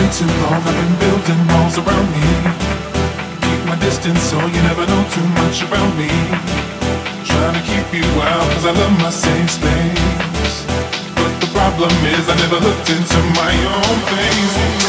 way too long, I've been building walls around me. Keep my distance so you never know too much about me. Trying to keep you out cause I love my safe space. But the problem is I never looked into my own face.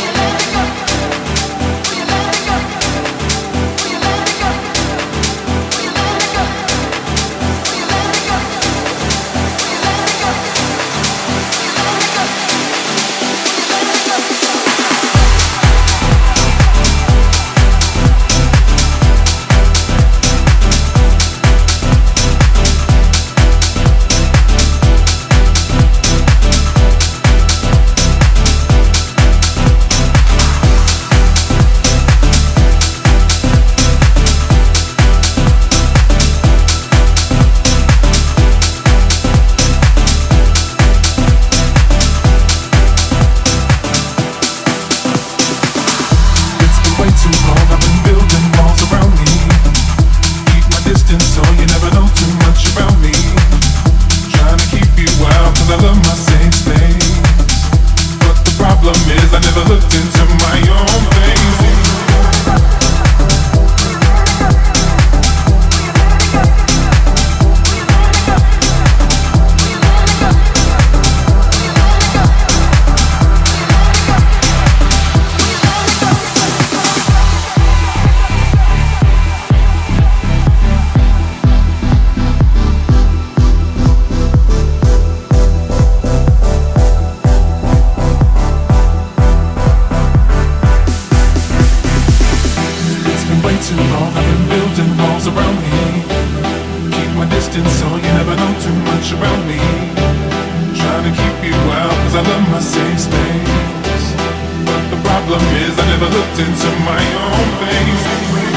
Too long, I've been building walls around me. Keep my distance so you never know too much about me. Trying to keep you out cause I love my safe space. But the problem is I never looked into my own face.